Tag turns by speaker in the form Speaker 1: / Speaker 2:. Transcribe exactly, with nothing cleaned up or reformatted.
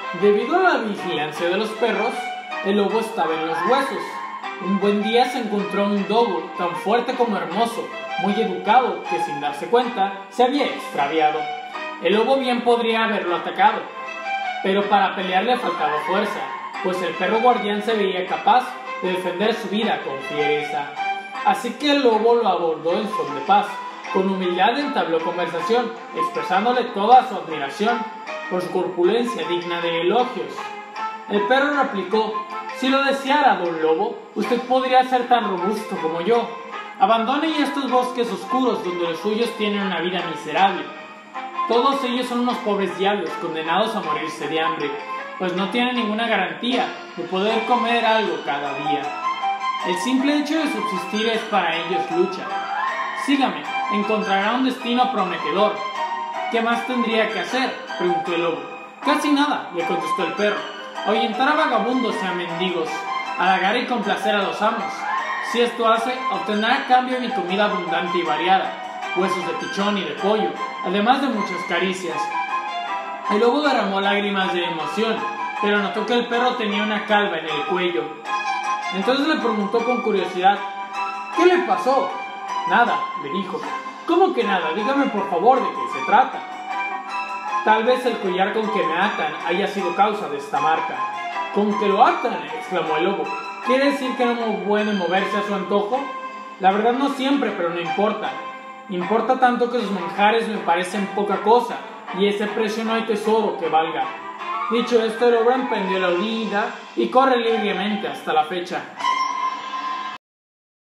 Speaker 1: Debido a la vigilancia de los perros, el lobo estaba en los huesos. Un buen día se encontró un lobo tan fuerte como hermoso, muy educado, que sin darse cuenta se había extraviado. El lobo bien podría haberlo atacado, pero para pelear le faltaba fuerza, pues el perro guardián se veía capaz de defender su vida con fiereza. Así que el lobo lo abordó en son de paz. Con humildad entabló conversación, expresándole toda su admiración por su corpulencia digna de elogios. El perro replicó: «Si lo deseara, don Lobo, usted podría ser tan robusto como yo. Abandone ya estos bosques oscuros donde los suyos tienen una vida miserable. Todos ellos son unos pobres diablos condenados a morirse de hambre, pues no tienen ninguna garantía de poder comer algo cada día. El simple hecho de subsistir es para ellos lucha. Sígame, encontrará un destino prometedor». «¿Qué más tendría que hacer?», preguntó el lobo. «Casi nada», le contestó el perro. «Ahuyentar a vagabundos y a mendigos, halagar y complacer a los amos. Si esto hace, obtendrá a cambio mi comida abundante y variada, huesos de pichón y de pollo, además de muchas caricias». El lobo derramó lágrimas de emoción, pero notó que el perro tenía una calva en el cuello. Entonces le preguntó con curiosidad: «¿Qué le pasó?». «Nada», le dijo. «¿Cómo que nada? Dígame por favor de qué se trata». «Tal vez el collar con que me atan haya sido causa de esta marca». «¿Con que lo atan?», exclamó el lobo. «¿Quiere decir que no puede moverse a su antojo?». «La verdad no siempre, pero no importa. Importa tanto que sus manjares me parecen poca cosa, y ese precio no hay tesoro que valga». Dicho esto, el lobo emprendió la huida y corre libremente hasta la fecha.